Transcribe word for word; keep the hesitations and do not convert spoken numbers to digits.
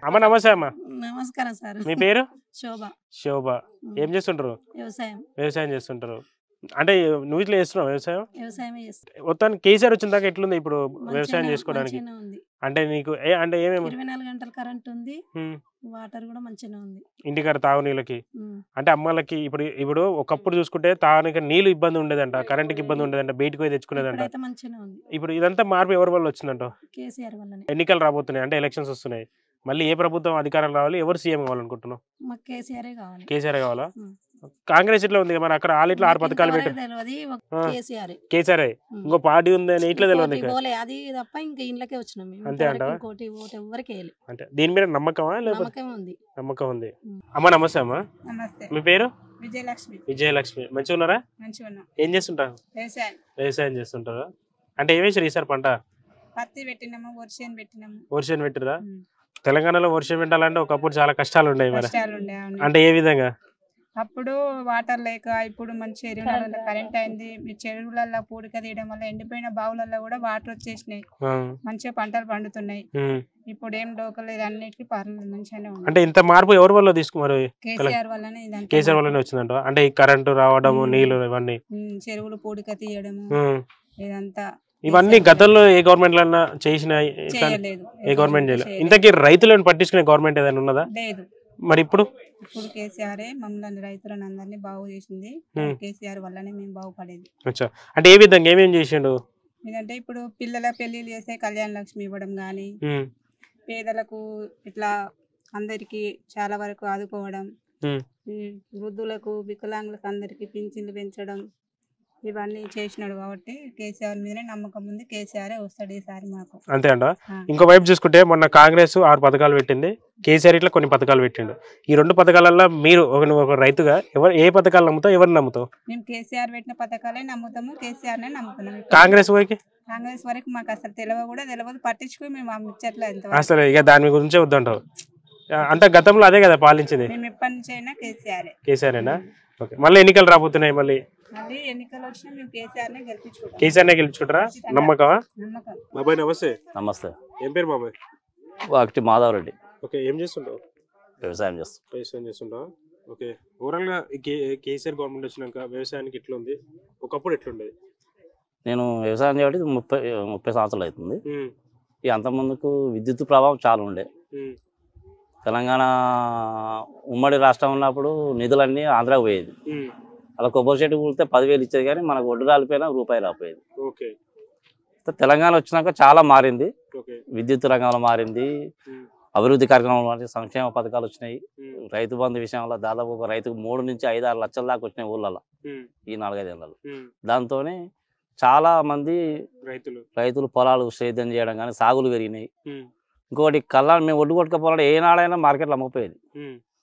అమ్మ నమస్తే అమ్మ. నమస్కారం సార్. మీ పేరు? శోభ. శోభ. ఏం చేస్తుంటారు? వ్యవసాయం. వ్యవసాయం చేస్తుంటారు. అంటే నువ్వు ఇట్లా చేస్తున్నావు వ్యవసాయం? వ్యవసాయమే చేస్తా. మొత్తానికి కేసీఆర్ వచ్చిన దాకా ఎట్లుంది ఇప్పుడు వ్యవసాయం చేసుకోవడానికి? మంచిగానే ఉంది. అంటే నీకు ఏ అంటే ఏమేమి? ఇరవై నాలుగు గంటల కరెంట్ ఉంది. వాటర్ కూడా మంచిగానే ఉంది. ఇంటికాడ తాగునీళ్ళకి అంటే అమ్మాలకి ఇప్పుడు ఇప్పుడు ఒకప్పుడు చూసుకుంటే తాగడానికి నీళ్ళు ఇబ్బంది ఉండేదంట, కరెంట్కి ఇబ్బంది ఉండేదంట, బయటకు పోయి తెచ్చుకునేదంట. ఇప్పుడు ఇదంతా మార్పు ఎవరి వల్ల వచ్చిందంట? కేసీఆర్ వల్లనే. ఎన్నికలు రాబోతున్నాయి అంటే ఎలక్షన్స్ వస్తున్నాయి. మళ్ళీ ఏ ప్రభుత్వం అధికారం రావాలి, ఎవరు సీఎం కావాలనుకుంటున్నావు? మాకు కేసీఆర్ కావాలి. కేసీఆర్ కావాలా? కాంగ్రెస్ ఇట్లా ఉంది మరి అక్కడ ఆల్ ఇట్లా ఆరు పథకాలు పెట్టారు. కేసీఆర్ ఇంకో పార్టీ ఉంది అని ఇట్లా తెలియదు. అది తప్ప ఇంకా ఇంట్లోకే వచ్చినాం. అంతే అంట. అంటే దీని మీద నమ్మకమా? నమ్మకం ఉంది. నమ్మకం ఉంది. అమ్మ నమస్తే అమ్మ. మీ పేరు? విజయలక్ష్మి. విజయలక్ష్మి. మంచిగా ఉన్నారా? ఏం చేస్తుంటారు? వ్యవసాయం. వ్యవసాయం చేస్తుంటారా? అంటే ఏం వేసారు ఈసారి పంట? పత్తి పెట్టినాము, వర్షం పెట్టినాము. వర్షం పెట్టిరా? తెలంగాణలో వర్షం పెట్టాలంటే ఒకప్పుడు చాలా కష్టాలు ఉండేవి మరి. అంటే ఏ విధంగా? అప్పుడు వాటర్ లేక ఇప్పుడు మంచి చెరువులలో కరెంట్ అయింది. చెరువులలో పూడిక తీయడం వల్ల ఎండిపోయిన బావులలో కూడా వాటర్ వచ్చేసినాయి. మంచిగా పంటలు పండుతున్నాయి. ఇప్పుడు ఏం డోకలేదు, అన్నిటికీ పర్లేదు మంచిగానే ఉంది. అంటే ఇంత మార్పు ఎవరి వల్ల తీసుకున్నారు? కేసీఆర్ వల్లనే. కేసీఆర్ వల్లనే వచ్చిందంట. అంటే ఈ కరెంటు రావడము, నీళ్లు ఇవన్నీ, చెరువులు పూడిక తీయడము ఇదంతా ఇవన్నీ గతంలో ఏ గవర్నమెంట్ లన్నా చేసిన ఏ గవర్నమెంట్ చేయలేదు. ఇంతకీ రైతులను పట్టించుకునే గవర్నమెంట్ ఏదైనా ఉన్నదా? లేదు. మరి ఇప్పుడు ఇప్పుడు కేసీఆర్ మమ్మల్ని రైతులను అందరినీ బాగు చేసింది. కేసీఆర్ వల్లనే మేము బాగుపడేది. అంటే ఏ విధంగా ఏమేం చేసిండు? ఎందుకంటే ఇప్పుడు పిల్లల పెళ్లిళ్ళు చేస్తే కళ్యాణ లక్ష్మి ఇవ్వడం గానీ, పేదలకు ఇట్లా అందరికి చాలా వరకు ఆదుకోవడం, వృద్ధులకు వికలాంగులకు అందరికి పింఛన్లు పెంచడం ఇవన్నీ చేసినాడు. కాబట్టి కేసీఆర్ మీదనే నమ్మకం ఉంది. కేసీఆర్ వస్తాడు ఈసారి మాకు. అంతే అంట. ఇంకో వైపు చూసుకుంటే మొన్న కాంగ్రెస్ ఆరు పథకాలు పెట్టింది, కేసీఆర్ ఇట్లా కొన్ని పథకాలు పెట్టిండు. ఈ రెండు పథకాలలో మీరు ఒక రైతుగా ఎవరు ఏ పథకాలు నమ్ముతావు, ఎవరు నమ్ముతావు? మేము కేసీఆర్ పెట్టిన పథకాలే నమ్ముతాము, కేసీఆర్ నే నమ్ముతున్నాము. కాంగ్రెస్ వరకు కాంగ్రెస్ వరకు మాకు అసలు తెలియదు కూడా తెలియదు, పట్టించుకుని మేము అమ్మించట్లేదు అసలు. ఇక దాని గురించే వద్దంటావు. అంత గతంలో అదే కదా పాలించింది. మేము ఎప్పటి నుంచి అయినా కేసీఆర్. కేసీఆర్నా? ఓకే. మళ్ళీ ఎన్నికలు రాబోతున్నాయి. మళ్ళీ మళ్ళీ ఎన్నికలు వచ్చినా మేము కేసీఆర్ నే గెలిపించుకుంటాం. కేసీఆర్ నే గెలిపించుకుంటారా? నమ్మకమా? నమ్మకం. బాబాయ్ నమస్తే. నమస్తే. ఏం పేరు బాబాయ్? వాకటి మాధవరెడ్డి. ఓకే. ఏం చేస్తుంటావు? వ్యవసాయం చేస్తాం. వ్యవసాయం చేస్తుంటావా? ఓకే. ఓవరాల్ గా కేసీఆర్ గవర్నమెంట్ వచ్చినాక వ్యవసాయానికి ఎట్లుంది, ఒకప్పుడు ఎట్లుండేది? నేను వ్యవసాయం చేయబట్టి ముప్పై ముప్పై సంవత్సరాలు అవుతుంది. ఈ అంత ముందుకు విద్యుత్ ప్రభావం చాలా ఉండే. తెలంగాణ ఉమ్మడి రాష్ట్రం ఉన్నప్పుడు నిధులన్నీ ఆంధ్రాకు పోయేది. అలా కొబ్బరి చెట్టు కూలితే పదివేలు ఇచ్చేది, కానీ మనకు ఒడ్డు రాలిపోయినా రూపాయి రాపోయేది. తెలంగాణ వచ్చినాక చాలా మారింది. విద్యుత్ రంగంలో మారింది, అభివృద్ధి కార్యక్రమాలు, సంక్షేమ పథకాలు వచ్చినాయి. రైతు బంధు విషయంలో దాదాపు ఒక రైతుకు మూడు నుంచి ఐదు ఆరు లక్షల దాకా వచ్చినాయి ఊళ్ళలో ఈ నాలుగైదేళ్లలో. దాంతోనే చాలా మంది రైతులు రైతులు పొలాలు సేద్యం చేయడం కానీ, సాగులు పెరిగినాయి. ఇంకోటి కళ్ళ మేము ఒడ్డు కొట్టుకపోవాలంటే ఏనాడైనా మార్కెట్లో అమ్మకపోయేది.